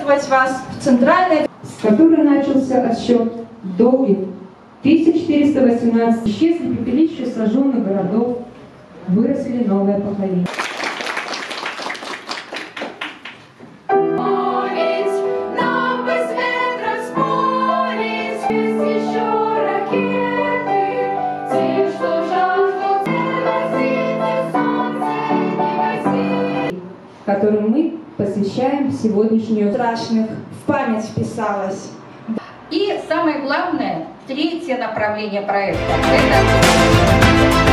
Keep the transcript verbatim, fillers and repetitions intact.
приветствовать вас в центральной, с которой начался отсчет долгих тысяча четыреста восемнадцать. Исчезли пепелища сожженных городов, выросли новое поколение. Которым мы посвящаем сегодняшнюю страшных в память вписалась. И самое главное, третье направление проекта – это